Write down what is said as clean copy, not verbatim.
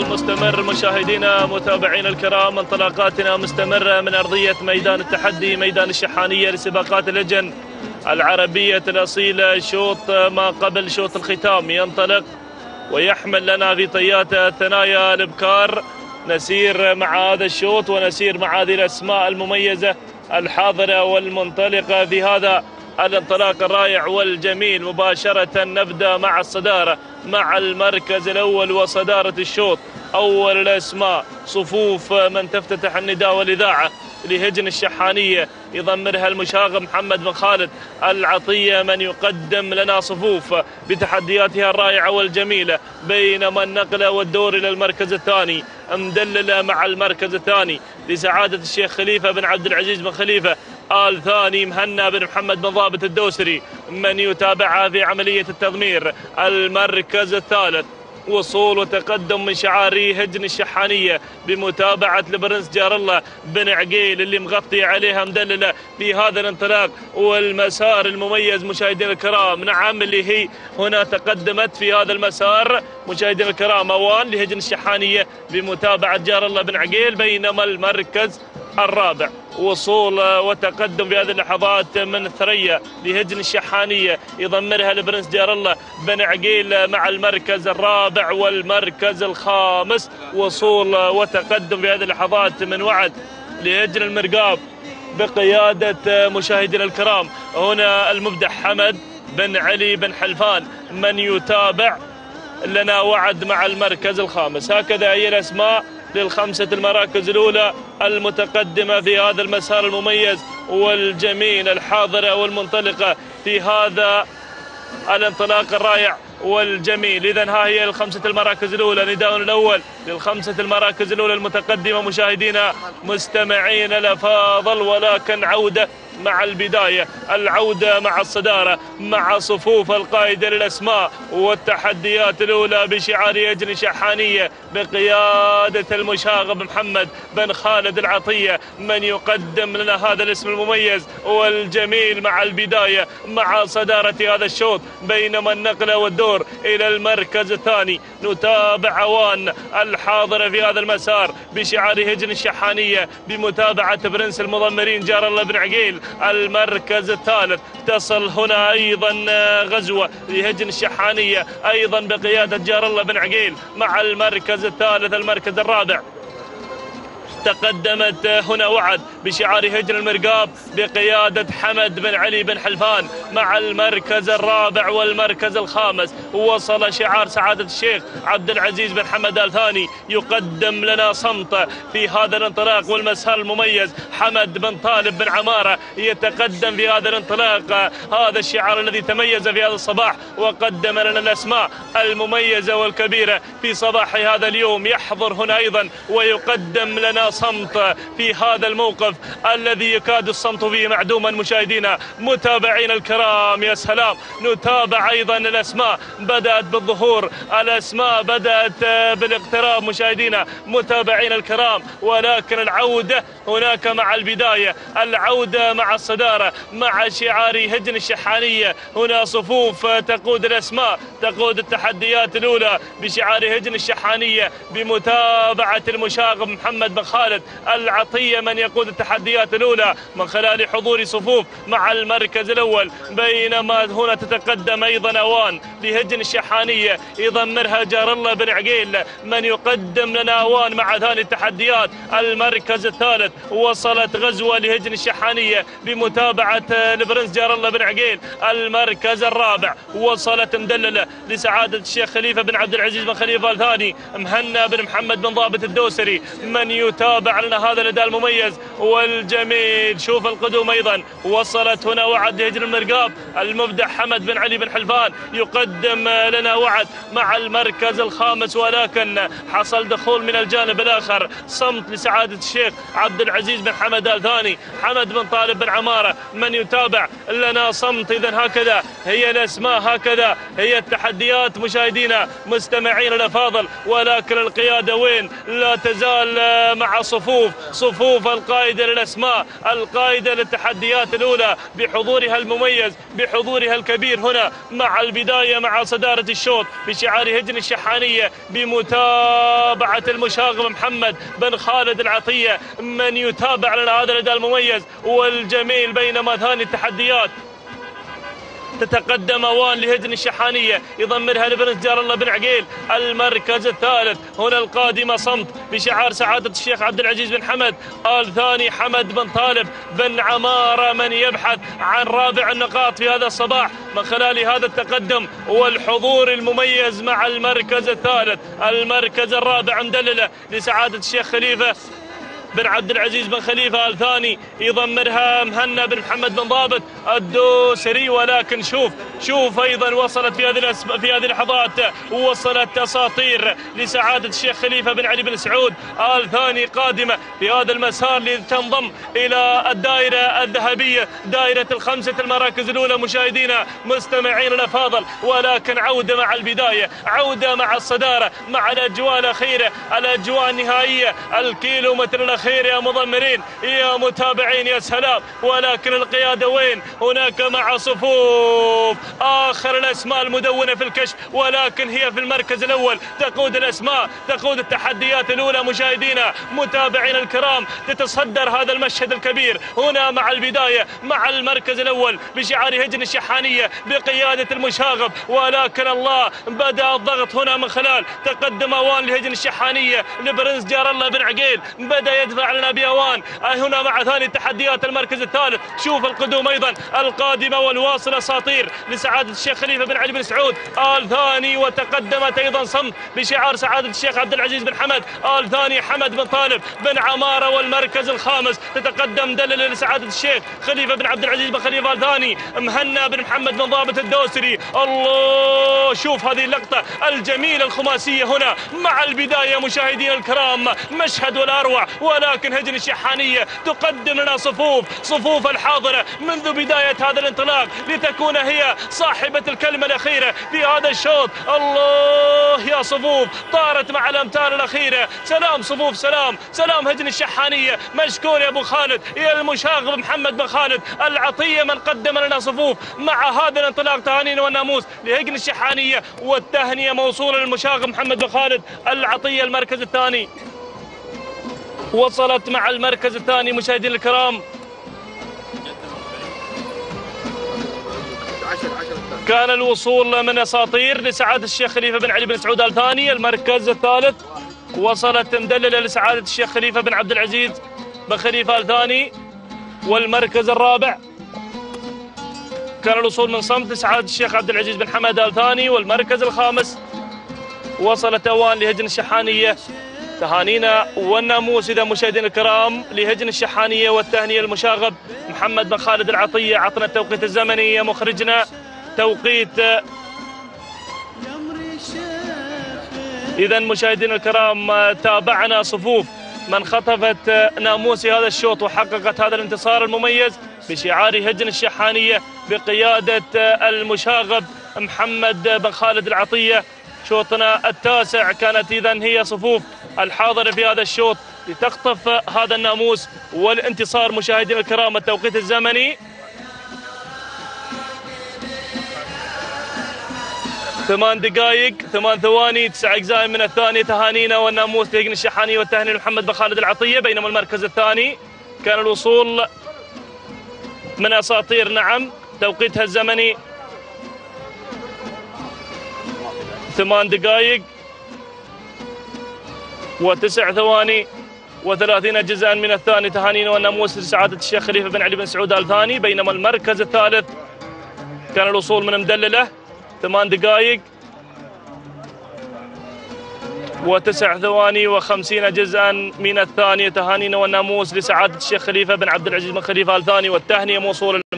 مستمر مشاهدينا متابعينا الكرام، انطلاقاتنا مستمرة من أرضية ميدان التحدي ميدان الشحانية لسباقات اللجن العربية الأصيلة. شوط ما قبل شوط الختام ينطلق ويحمل لنا في طياته الثنايا الابكار. نسير مع هذا الشوط ونسير مع هذه الأسماء المميزة الحاضرة والمنطلقة في هذا الانطلاق الرائع والجميل. مباشرة نبدأ مع الصدارة مع المركز الأول وصدارة الشوط. أول الأسماء صفوف من تفتتح النداء والإذاعة لهجن الشحانية، يضمرها المشاغب محمد بن خالد العطية، من يقدم لنا صفوف بتحدياتها الرائعة والجميلة، بينما النقلة والدور إلى المركز الثاني مدللة مع المركز الثاني لسعادة الشيخ خليفة بن عبد العزيز بن خليفة آل ثاني مهنا بن محمد بن ضابط الدوسري، من يتابعها في عملية التضمير. المركز الثالث وصول وتقدم من شعاري هجن الشحانية بمتابعة البرنس جار الله بن عقيل اللي مغطي عليها مدللة في هذا الانطلاق والمسار المميز. مشاهدينا الكرام، نعم اللي هي هنا تقدمت في هذا المسار مشاهدينا الكرام أوان لهجن الشحانية بمتابعة جار الله بن عقيل. بينما المركز الرابع وصول وتقدم في هذه اللحظات من ثريا لهجن الشحانية، يضمرها البرنس جار الله بن عقيل مع المركز الرابع. والمركز الخامس وصول وتقدم في هذه اللحظات من وعد لهجن المرقاب بقيادة مشاهدينا الكرام هنا المبدع حمد بن علي بن حلفان، من يتابع لنا وعد مع المركز الخامس. هكذا هي الأسماء للخمسة المراكز الأولى المتقدمة في هذا المسار المميز والجميل الحاضرة والمنطلقة في هذا الانطلاق الرائع والجميل. إذن ها هي الخمسة المراكز الأولى، نداء الأول للخمسة المراكز الأولى المتقدمة مشاهدينا مستمعين الأفاضل. ولكن عودة مع البداية، العودة مع الصدارة مع صفوف القائدة للأسماء والتحديات الأولى بشعار هجن شحانية بقيادة المشاغب محمد بن خالد العطية، من يقدم لنا هذا الاسم المميز والجميل مع البداية مع صدارة هذا الشوط. بينما النقلة والدور إلى المركز الثاني نتابع أوان الحاضرة في هذا المسار بشعار هجن الشحانية بمتابعة برنس المضمرين جار الله بن عقيل. المركز الثالث تصل هنا أيضا غزوة لهجن الشحانية أيضا بقيادة جار الله بن عقيل مع المركز الثالث. المركز الرابع تقدمت هنا وعد بشعار هجن المرقاب بقيادة حمد بن علي بن حلفان مع المركز الرابع. والمركز الخامس وصل شعار سعادة الشيخ عبد العزيز بن حمد آل ثاني، يقدم لنا صمت في هذا الانطلاق والمسار المميز. حمد بن طالب بن عمارة يتقدم في هذا الانطلاق، هذا الشعار الذي تميز في هذا الصباح وقدم لنا الأسماء المميزة والكبيرة في صباح هذا اليوم. يحضر هنا أيضا ويقدم لنا صمت في هذا الموقف الذي يكاد الصمت فيه معدوما. مشاهدينا متابعين الكرام، يا سلام، نتابع أيضا الأسماء بدأت بالظهور، الأسماء بدأت بالاقتراب مشاهدينا متابعين الكرام. ولكن العودة هناك مع البداية، العودة مع الصدارة مع شعار هجن الشحانية. هنا صفوف تقود الأسماء، تقود التحديات الأولى بشعار هجن الشحانية بمتابعة المشاغب محمد بن خالد العطية، من يقود التحديات الأولى من خلال حضور صفوف مع المركز الأول. بينما هنا تتقدم أيضا أوان لهجن الشحانية يضمرها جار الله بن عقيل، من يقدم لنا أوان مع ثاني التحديات. المركز الثالث وصلت غزوة لهجن الشحانية بمتابعة البرنس جار الله بن عقيل. المركز الرابع وصلت مدللة لسعادة الشيخ خليفة بن عبد العزيز بن خليفة الثاني مهنا بن محمد بن ضابط الدوسري، من يتابع لنا هذا الأداء المميز والجميل. شوف القدوم أيضا وصلت هنا وعد لهجن المرقاب، المبدع حمد بن علي بن حلفان يقدم لنا وعد مع المركز الخامس. ولكن حصل دخول من الجانب الآخر، صمت لسعادة الشيخ عبد العزيز بن حمد آل ثاني، حمد بن طالب بن عمارة، من يتابع لنا صمت. إذن هكذا هي الأسماء، هكذا هي التحديات مشاهدينا مستمعين الأفاضل. ولكن القيادة وين؟ لا تزال مع مع صفوف القائدة للأسماء، القائدة للتحديات الأولى بحضورها المميز، بحضورها الكبير هنا مع البداية مع صدارة الشوط بشعار هجن الشحانية بمتابعة المشاغب محمد بن خالد العطية، من يتابع لنا هذا الأداء المميز والجميل. بينما ثاني التحديات تتقدم اوان لهجن الشحانيه، يضمرها لبرنس جار الله بن عقيل. المركز الثالث هنا القادمه صمت بشعار سعاده الشيخ عبد العزيز بن حمد ال ثاني حمد بن طالب بن عماره، من يبحث عن رابع النقاط في هذا الصباح من خلال هذا التقدم والحضور المميز مع المركز الثالث. المركز الرابع مدلله لسعاده الشيخ خليفه بن عبد العزيز بن خليفة ال ثاني، يضمرها مهنا بن محمد بن ضابط الدوسري. ولكن شوف ايضا وصلت في هذه اللحظات وصلت اساطير لسعادة الشيخ خليفة بن علي بن سعود ال ثاني قادمة في هذا المسار لتنضم الى الدائرة الذهبية، دائرة الخمسة المراكز الاولى. مشاهدينا مستمعين الافاضل، ولكن عودة مع البداية، عودة مع الصدارة، مع الاجواء الاخيرة، الاجواء النهائية، الكيلومتر الاخير يا مضمرين يا متابعين، يا سلام. ولكن القيادة وين؟ هناك مع صفوف آخر الأسماء المدونة في الكشف، ولكن هي في المركز الأول تقود الأسماء، تقود التحديات الأولى. مشاهدينا متابعين الكرام، تتصدر هذا المشهد الكبير هنا مع البداية مع المركز الأول بشعار هجن الشحانية بقيادة المشاغب. ولكن الله بدأ الضغط هنا من خلال تقدم أوان لهجن الشحانية لبرنس جار الله بن عقيل، بدأ يدفع لنا بأوان هنا مع ثاني التحديات المركز الثالث. شوف القدوم أيضا القادمة والواصلة أساطير لسعادة الشيخ خليفة بن علي بن سعود آل ثاني، وتقدمت أيضا صمت بشعار سعادة الشيخ عبد العزيز بن حمد آل ثاني حمد بن طالب بن عمارة. والمركز الخامس تتقدم دلل لسعادة الشيخ خليفة بن عبد العزيز بن خليفة آل ثاني مهنا بن محمد بن ضابط الدوسري. الله، شوف هذه اللقطة الجميلة الخماسية هنا مع البداية. مشاهدينا الكرام مشهد ولا أروع، ولكن هجن الشحانية تقدم لنا صفوف الحاضرة منذ بداية هذا الانطلاق لتكون هي صاحبة الكلمة الأخيرة في هذا الشوط. الله يا صفوف، طارت مع الأمتار الأخيرة. سلام صفوف، سلام هجن الشحانية. مشكور يا أبو خالد، يا المشاغب محمد بن خالد العطية من قدم لنا صفوف مع هذا الانطلاق. تهانينا والناموس لهجن الشحانية، والتهنئة موصولة للمشاغب محمد بن خالد العطية. المركز الثاني وصلت مع المركز الثاني. مشاهدينا الكرام كان الوصول من اساطير لسعادة الشيخ خليفة بن علي بن سعود ال ثاني. المركز الثالث وصلت مدللة لسعادة الشيخ خليفة بن عبد العزيز بن خليفة ال ثاني. والمركز الرابع كان الوصول من صمت لسعادة الشيخ عبد العزيز بن حمد ال ثاني. والمركز الخامس وصلت اوان لهجن الشحانية. تهانينا والناموس إذا مشاهدينا الكرام لهجن الشحانية، والتهنئة المشاغب محمد بن خالد العطية. عطنا التوقيت الزمني يا مخرجنا، توقيت. إذا مشاهدينا الكرام تابعنا صفوف من خطفت ناموس هذا الشوط وحققت هذا الانتصار المميز بشعار هجن الشحانية بقيادة المشاغب محمد بن خالد العطية. شوطنا التاسع كانت إذن هي صفوف الحاضرة في هذا الشوط لتخطف هذا الناموس والانتصار. مشاهدينا الكرام التوقيت الزمني 8 دقائق 8 ثواني 9 أجزاء من الثانية. تهانينا والناموس لهجن الشحانية، والتهنئة لمحمد بن خالد العطية. بينما المركز الثاني كان الوصول من أساطير، نعم توقيتها الزمني 8 دقائق و9 ثواني و30 جزءا من الثاني. تهانينا والناموس لسعادة الشيخ خليفة بن علي بن سعود ال ثاني. بينما المركز الثالث كان الوصول من مدللة 8 دقائق و9 ثواني و50 جزءا من الثانية. تهانينا والناموس لسعادة الشيخ خليفة بن عبد العزيز بن خليفة ال ثاني، والتهنئة موصولة